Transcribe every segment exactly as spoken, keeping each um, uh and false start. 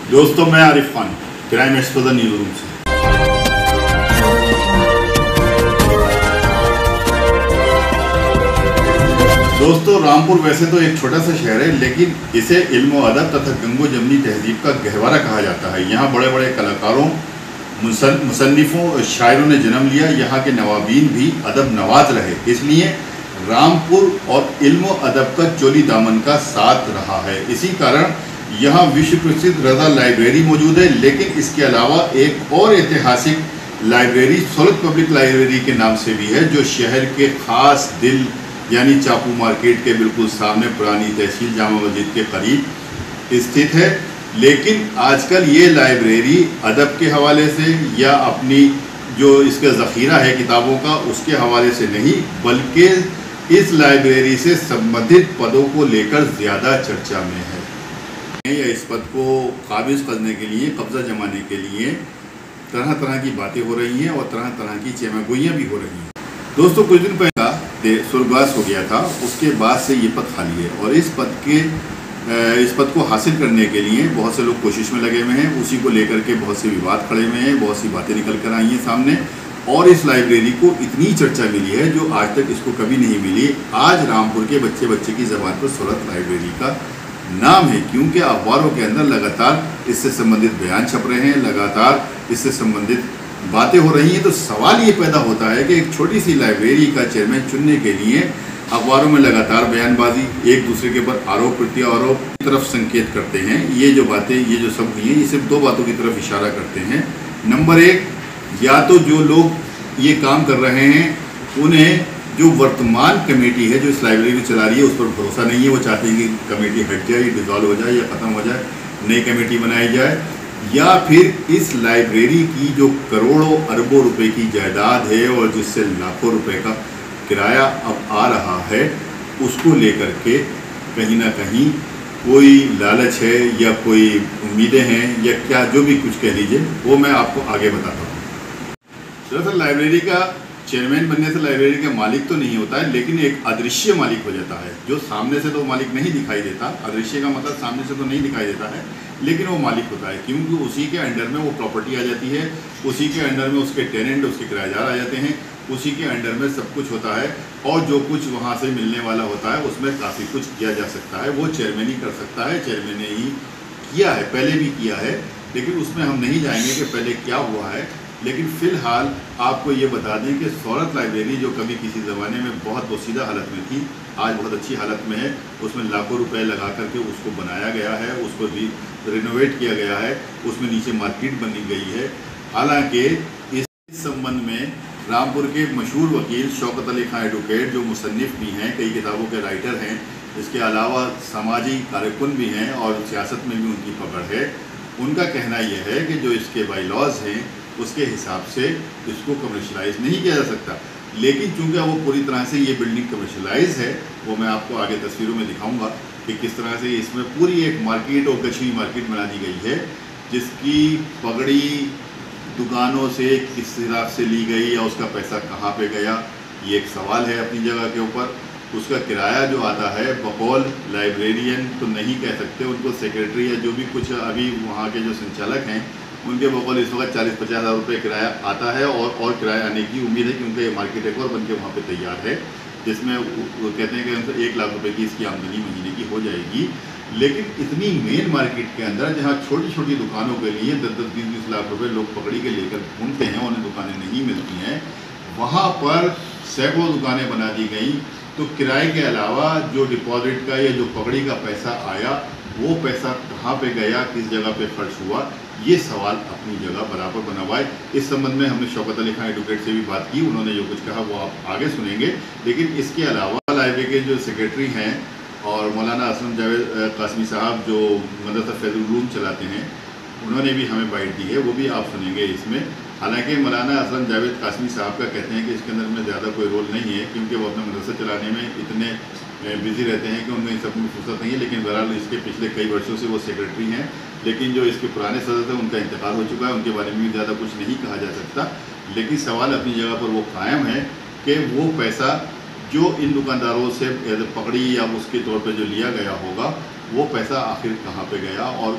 दोस्तों, मैं Arif Khan, crime exposure news room से। दोस्तों, रामपुर वैसे तो एक छोटा सा शहर है, लेकिन इसे इल्म और अदब तथा गंगो जमनी तहजीब का गहवारा कहा जाता है। यहाँ बड़े बड़े कलाकारों, मुसन्निफों और शायरों ने जन्म लिया। यहाँ के नवाबीन भी अदब नवाज रहे, इसलिए रामपुर और इल्म और अदब का चोली दामन का साथ रहा है। इसी कारण यहाँ विश्व प्रसिद्ध रजा लाइब्रेरी मौजूद है। लेकिन इसके अलावा एक और ऐतिहासिक लाइब्रेरी सोलत पब्लिक लाइब्रेरी के नाम से भी है, जो शहर के ख़ास दिल यानी चापू मार्केट के बिल्कुल सामने पुरानी तहसील जामा मस्जिद के करीब स्थित है। लेकिन आजकल ये लाइब्रेरी अदब के हवाले से या अपनी जो इसका ज़ख़ीरा है किताबों का उसके हवाले से नहीं, बल्कि इस लाइब्रेरी से संबंधित पदों को लेकर ज़्यादा चर्चा में है। या इस पद को काबिज़ करने के लिए, कब्ज़ा जमाने के लिए तरह तरह की बातें हो रही हैं और तरह तरह की चेमागोइयाँ भी हो रही हैं। दोस्तों, कुछ दिन पहले स्वर्गवास हो गया था, उसके बाद से ये पद खाली है और इस पद के इस पद को हासिल करने के लिए बहुत से लोग कोशिश में लगे हुए हैं। उसी को लेकर के बहुत से विवाद खड़े हुए हैं, बहुत सी बातें निकल कर आई हैं सामने। और इस लाइब्रेरी को इतनी चर्चा मिली है जो आज तक इसको कभी नहीं मिली। आज रामपुर के बच्चे बच्चे की ज़बान पर सोलत लाइब्रेरी का नाम है, क्योंकि अखबारों के अंदर लगातार इससे संबंधित बयान छप रहे हैं, लगातार इससे संबंधित बातें हो रही हैं। तो सवाल ये पैदा होता है कि एक छोटी सी लाइब्रेरी का चेयरमैन चुनने के लिए अखबारों में लगातार बयानबाजी, एक दूसरे के ऊपर आरोप प्रत्यारोप की तरफ संकेत करते हैं। ये जो बातें, ये जो सब हुई हैं, ये सिर्फ दो बातों की तरफ इशारा करते हैं। नंबर एक, या तो जो लोग ये काम कर रहे हैं उन्हें जो वर्तमान कमेटी है जो इस लाइब्रेरी को चला रही है उस पर भरोसा नहीं है। वो चाहते हैं कि कमेटी हट जाए, डिसॉल्व हो जाए या ख़त्म हो जाए, नई कमेटी बनाई जाए। या फिर इस लाइब्रेरी की जो करोड़ों अरबों रुपए की जायदाद है और जिससे लाखों रुपए का किराया अब आ रहा है, उसको लेकर के कहीं ना कहीं कोई लालच है या कोई उम्मीदें हैं या क्या, जो भी कुछ कह लीजिए, वो मैं आपको आगे बताता हूँ। दरअसल लाइब्रेरी का चेयरमैन बनने से लाइब्रेरी का मालिक तो नहीं होता है, लेकिन एक अदृश्य मालिक हो जाता है, जो सामने से तो मालिक नहीं दिखाई देता। अदृश्य का मतलब सामने से तो नहीं दिखाई देता है, लेकिन वो मालिक होता है, क्योंकि उसी के अंडर में वो प्रॉपर्टी आ जाती है, उसी के अंडर में उसके टेनेंट, उसके किराएदार आ जाते हैं, उसी के अंडर में सब कुछ होता है। और जो कुछ वहाँ से मिलने वाला होता है उसमें काफ़ी कुछ किया जा सकता है। वो चेयरमैन ही कर सकता है, चेयरमैन ने ही किया है, पहले भी किया है, लेकिन उसमें हम नहीं जाएंगे कि पहले क्या हुआ है। लेकिन फ़िलहाल आपको ये बता दें कि सोलत लाइब्रेरी, जो कभी किसी ज़माने में बहुत बोसीदा हालत में थी, आज बहुत अच्छी हालत में है। उसमें लाखों रुपए लगा करके उसको बनाया गया है, उसको री रिनोवेट किया गया है, उसमें नीचे मार्केट बनी गई है। हालांकि इस संबंध में रामपुर के मशहूर वकील शौकत अली खान एडवोकेट, जो मुसन्निफ भी हैं, कई किताबों के राइटर हैं, इसके अलावा समाजी कारकुन भी हैं और सियासत में भी उनकी पकड़ है, उनका कहना यह है कि जो इसके बाईलॉज हैं उसके हिसाब से इसको कमर्शलाइज नहीं किया जा सकता। लेकिन चूंकि वो पूरी तरह से ये बिल्डिंग कमर्शलाइज है, वो मैं आपको आगे तस्वीरों में दिखाऊंगा कि किस तरह से इसमें पूरी एक मार्केट और गछी मार्केट बना दी गई है, जिसकी पगड़ी दुकानों से किस हिसाब से ली गई या उसका पैसा कहाँ पे गया, ये एक सवाल है अपनी जगह के ऊपर। उसका किराया जो आता है, बकौल लाइब्रेरियन तो नहीं कह सकते, उनको सेक्रेटरी या जो भी कुछ अभी वहाँ के जो संचालक हैं उनके बकौल इस वक्त चालीस पचास हज़ार रुपये किराया आता है और और किराया आने की उम्मीद है, क्योंकि ये मार्केट एक और बन के वहाँ पे तैयार है, जिसमें वो कहते हैं कि उनसे एक लाख रुपए की इसकी आमदनी महीने की हो जाएगी। लेकिन इतनी मेन मार्केट के अंदर, जहाँ छोटी छोटी दुकानों के लिए दस दस बीस बीस लाख रुपए लोग पकड़ी के लेकर घूमते हैं, उन्हें दुकानें नहीं मिलती हैं, वहाँ पर सैकड़ों दुकानें बना दी गई। तो किराए के अलावा जो डिपॉजिट का या जो पकड़ी का पैसा आया, वो पैसा कहाँ पे गया, किस जगह पे खर्च हुआ, ये सवाल अपनी जगह बराबर बना हुआ है। इस संबंध में हमने शौकत अली खान एडवोकेट से भी बात की, उन्होंने जो कुछ कहा वो आप आगे सुनेंगे। लेकिन इसके अलावा लाइब्रेरी के जो सेक्रेटरी हैं और मौलाना असलम जावेद कासमी साहब, जो मदरसा फैजुल उलूम चलाते हैं, उन्होंने भी हमें बाइट दी है, वो भी आप सुनेंगे इसमें। हालांकि मौलाना असलम जावेद कासमी साहब का कहते हैं कि इसके अंदर में ज़्यादा कोई रोल नहीं है, क्योंकि वो अपना मदरसा चलाने में इतने बिज़ी रहते हैं कि उनमें इन सब में फुर्सत नहीं है। लेकिन बहरहाल इसके पिछले कई वर्षों से वो सेक्रेटरी हैं, लेकिन जो इसके पुराने सदस्य थे उनका इंतकाल हो चुका है, उनके बारे में भी ज़्यादा कुछ नहीं कहा जा सकता। लेकिन सवाल अपनी जगह पर वो कायम है कि वो पैसा जो इन दुकानदारों से पकड़ी या उसके तौर पर जो लिया गया होगा, वो पैसा आखिर कहाँ पे गया और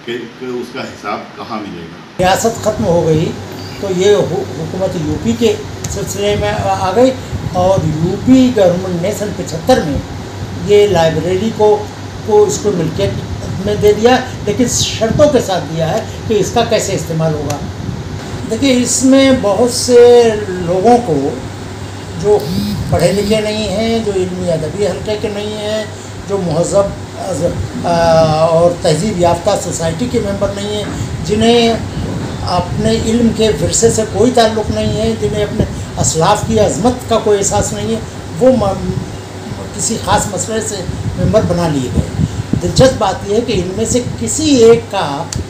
कि, कि उसका हिसाब कहाँ मिलेगा? रियासत ख़त्म हो गई तो ये हुकूमत यूपी के सिलसिले में आ गई और यूपी गवर्नमेंट ने सन पचहत्तर में ये लाइब्रेरी को को इसको मिल्कियत में दे दिया, लेकिन शर्तों के साथ दिया है कि इसका कैसे इस्तेमाल होगा। देखिए, इसमें बहुत से लोगों को जो पढ़े लिखे नहीं हैं, जो इल्मी अदबी हल्के के नहीं हैं, जो महज़ब और तहज़ीब याफ्ता सोसाइटी के मेंबर नहीं हैं, जिन्हें अपने इल्म के विरसे से कोई ताल्लुक़ नहीं है, जिन्हें अपने असलाफ़ की अज़मत का कोई एहसास नहीं है, वो किसी ख़ास मसले से मेंबर बना लिए गए। दिलचस्प बात यह है कि इनमें से किसी एक का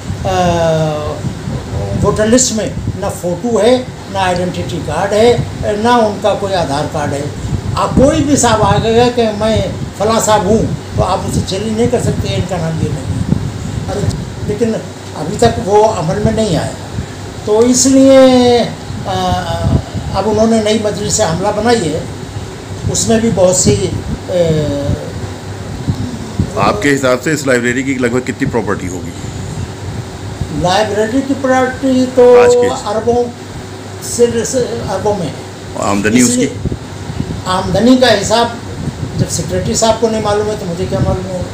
वोटर लिस्ट में ना फ़ोटो है, ना आइडेंटिटी कार्ड है, ना उनका कोई आधार कार्ड है। आप कोई भी साहब आ गया कि मैं फ़लाँ साहब हूँ तो आप उसे चेंज नहीं कर सकते, इनका नाम ये नहीं है। लेकिन अभी तक वो अमल में नहीं आया, तो इसलिए अब उन्होंने नई मजलिस से हमला बनाई है, उसमें भी बहुत सी ए, आपके हिसाब से इस लाइब्रेरी की लगभग कितनी प्रॉपर्टी होगी? लाइब्रेरी की प्रॉपर्टी तो अरबों से अरबों में है। आमदनी उसकी आमदनी का हिसाब जब सेक्रेटरी साहब को नहीं मालूम है तो मुझे क्या मालूम होगा।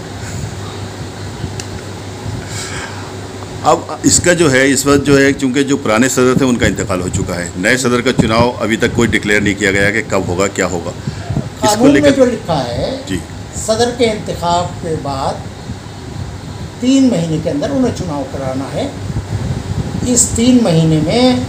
अब इसका जो है इस वक्त जो है, चूंकि जो पुराने सदर थे उनका इंतकाल हो चुका है, नए सदर का चुनाव अभी तक कोई डिक्लेयर नहीं किया गया कि कब होगा क्या होगा। इसको लेकर जो लिखा है जी, सदर के इंतखाब के बाद तीन महीने के अंदर उन्हें चुनाव कराना है। इस तीन महीने में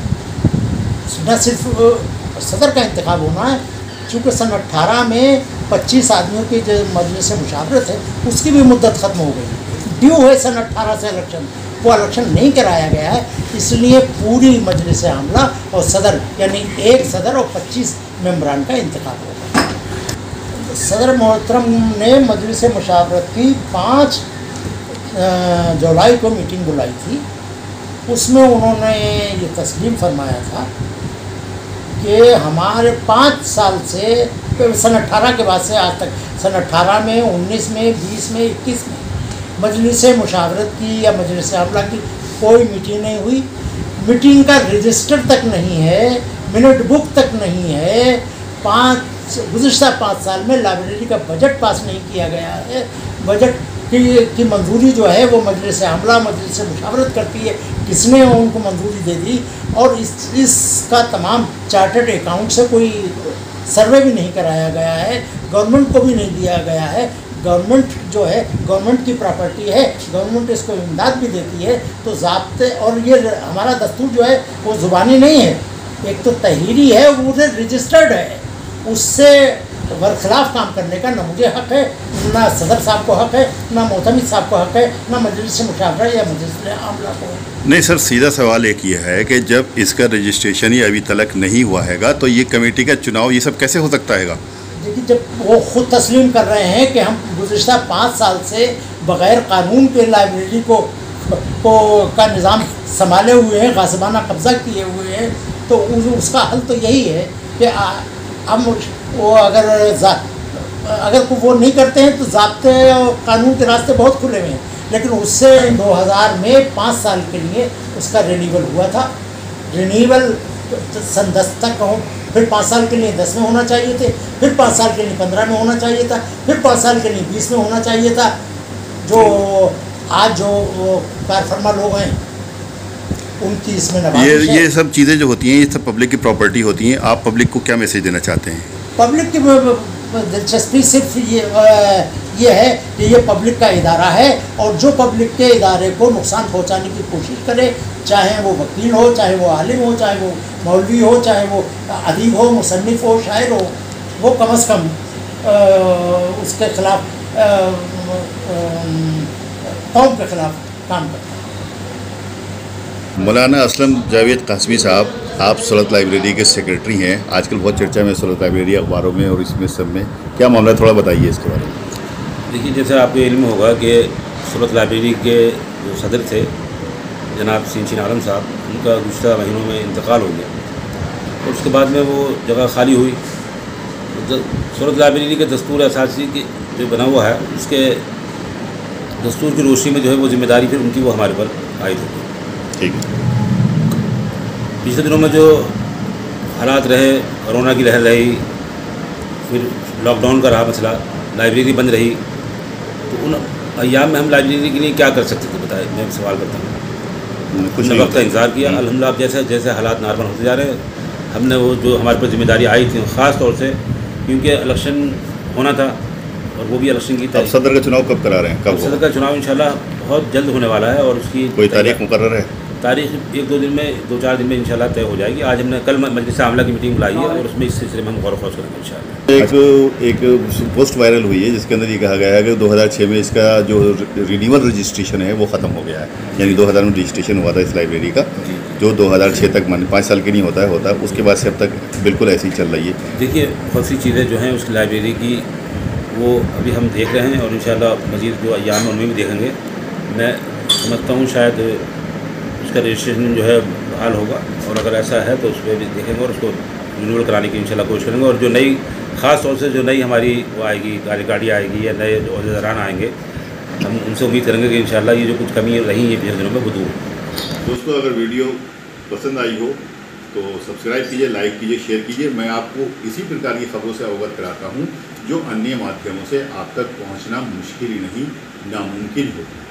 न सिर्फ सदर का इंतखाब होना है, चूँकि सन अट्ठारह में पच्चीस आदमियों की जो मजलिस मुशावरत है उसकी भी मुद्दत ख़त्म हो गई। ड्यू है सन अट्ठारह से इलेक्शन, वो इलेक्शन नहीं कराया गया है, इसलिए पूरी मजलिस आमला और सदर यानी एक सदर और पच्चीस मेम्बरान का इंतखाब होगा। सदर मोहतरम ने मजलिस मुशावरत की पाँच जुलाई को मीटिंग बुलाई थी। उसमें उन्होंने ये तस्लीम फरमाया था कि हमारे पाँच साल से सन अट्ठारह के बाद से आज तक, सन अट्ठारह में, उन्नीस में, बीस में, इक्कीस में मजलिस मुशावरत की या मजलिस आमला की कोई मीटिंग नहीं हुई। मीटिंग का रजिस्टर तक नहीं है, मिनट बुक तक नहीं है। पाँच गुज़िश्ता पाँच साल में लाइब्रेरी का बजट पास नहीं किया गया है। बजट की की मंजूरी जो है वो मजलिस आमला मजलिस मुशावरत करती है, किसने उनको मंजूरी दे दी। और इस इसका तमाम चार्टर्ड अकाउंट से कोई सर्वे भी नहीं कराया गया है, गवर्नमेंट को भी नहीं दिया गया है। गवर्नमेंट जो है गवर्नमेंट की प्रॉपर्टी है, गवर्नमेंट इसको इमदाद भी देती है। तो ज़ाब्ते और ये हमारा दस्तूर जो है वो ज़ुबानी नहीं है, एक तो तहरीरी है, वो रजिस्टर्ड है। उससे बरखिलाफ़ काम करने का ना मुझे हक़ है, ना सदर साहब को हक़ है, ना मोहतमिद साहब को हक़ है, ना मजलिस मुशावरा या मजलिस आमला को। नहीं सर, सीधा सवाल एक ये है कि जब इसका रजिस्ट्रेशन ही अभी तक नहीं हुआ हैगा तो ये कमेटी का चुनाव ये सब कैसे हो सकता हैगा? देखिए, जब वो ख़ुद तस्लीम कर रहे हैं कि हम गुज़िश्ता पाँच साल से बग़ैर कानून के लाइब्रेरी को को का निज़ाम संभाले हुए हैं, गासिबाना कब्ज़ा किए हुए हैं, तो उसका हल तो यही है कि हम वो अगर अगर वो नहीं करते हैं तो ज़ाब्ते और कानून के रास्ते बहुत खुले हुए हैं। लेकिन उससे दो हज़ार में पाँच साल के लिए उसका रिन्यूअल हुआ था। रिन्यूअल सन दस तक हो, फिर पाँच साल के लिए दस में होना चाहिए थे, फिर पाँच साल के लिए पंद्रह में होना चाहिए था, फिर पाँच साल के लिए बीस में होना चाहिए था। जो आज जो कारफरमा लोग हैं उनकी इसमें नवाज़िश ये है। ये सब चीज़ें जो होती हैं ये सब पब्लिक की प्रॉपर्टी होती हैं। आप पब्लिक को क्या मैसेज देना चाहते हैं? पब्लिक की दिलचस्पी सिर्फ ये ये है कि ये पब्लिक का इदारा है और जो पब्लिक के इदारे को नुकसान पहुंचाने की कोशिश करे, चाहे वो वकील हो, चाहे वो आलिम हो, चाहे वो मौलवी हो, चाहे वो अदीब हो, मुसन्निफ़ हो, शायर हो, वो कम अज़ कम उसके ख़िलाफ़ कौम के ख़िलाफ़ काम करता है। मौलाना असलम जावेद कासमी साहब, आप सूरत लाइब्रेरी के सेक्रेटरी हैं। आजकल बहुत चर्चा में सूरत लाइब्रेरी अखबारों में और इसमें सब में, क्या मामला, थोड़ा बताइए इसके बारे में। देखिए, जैसे आपको इल्म होगा कि सूरत लाइब्रेरी के जो सदर थे जनाब सिंचिन आलम साहब, उनका गुज़श्ता महीनों में इंतकाल हो गया और उसके बाद में वो जगह खाली हुई। सूरत लाइब्रेरी के दस्तूर असासी की जो बना हुआ है उसके दस्तूर की रोशनी में जो है वो जिम्मेदारी फिर उनकी वो हमारे पर आयद होगी। ठीक है। पिछले दिनों में जो हालात रहे, कोरोना की लहर रही, फिर लॉकडाउन का रहा मसला, लाइब्रेरी बंद रही, तो उन अय्याम में हम लाइब्रेरी के लिए क्या कर सकते थे बताएं? मैं सवाल करता हूँ। कुछ कुछ वक्त का इंतज़ार किया, अल्हम्दुलिल्लाह जैसे जैसे हालात नॉर्मल होते जा रहे हैं, हमने वो जो हमारे पर जिम्मेदारी आई थी ख़ास तौर से क्योंकि इलेक्शन होना था और वो भी इलेक्शन की अब सदर का चुनाव कब करा रहे हैं? कब सदर का चुनाव इंशाल्लाह बहुत जल्द होने वाला है और उसकी कोई तारीख मुकर्रर है? तारीख एक दो दिन में दो चार दिन में इंशाल्लाह तय हो जाएगी। आज हमने कल मजलिस आमला की मीटिंग बुलाई है और उसमें इस सिलसिले में हम गौर फौज करेंगे इंशाल्लाह। एक एक पोस्ट वायरल हुई है जिसके अंदर ये कहा गया है कि दो हज़ार छह में इसका जो रिन्यूअल रजिस्ट्रेशन है वो ख़त्म हो गया है, यानी दो हज़ार में रजिस्ट्रेशन हुआ था इस लाइब्रेरी का, जो दो हज़ार छह तक मान पाँच साल के नहीं होता है होता है उसके बाद से अब तक बिल्कुल ऐसी ही चल रही है। देखिए बहुत सी चीज़ें जो हैं उस लाइब्रेरी की वो अभी हम देख रहे हैं और इंशाल्लाह मज़ीद जो अय्याम उनमें भी देखेंगे। मैं समझता हूँ शायद उसका रजिस्ट्रेशन जो है बहाल होगा और अगर ऐसा है तो उस पर भी देखेंगे और उसको रिन्यूअल कराने की इंशाल्लाह कोशिश करेंगे और जो नई ख़ास तौर से जो नई हमारी वो आएगी गाड़ी आएगी या नए जो अहदेदारान आएंगे हम उनसे उम्मीद करेंगे कि इंशाल्लाह ये जो कुछ कमी रही है पिछले दिनों में वो दूर। दोस्तों अगर वीडियो पसंद आई हो तो सब्सक्राइब कीजिए, लाइक कीजिए, शेयर कीजिए। मैं आपको इसी प्रकार की खबरों से अवगत कराता हूँ जो अन्य माध्यमों से आप तक पहुँचना मुश्किल ही नहीं नामुमकिन हो।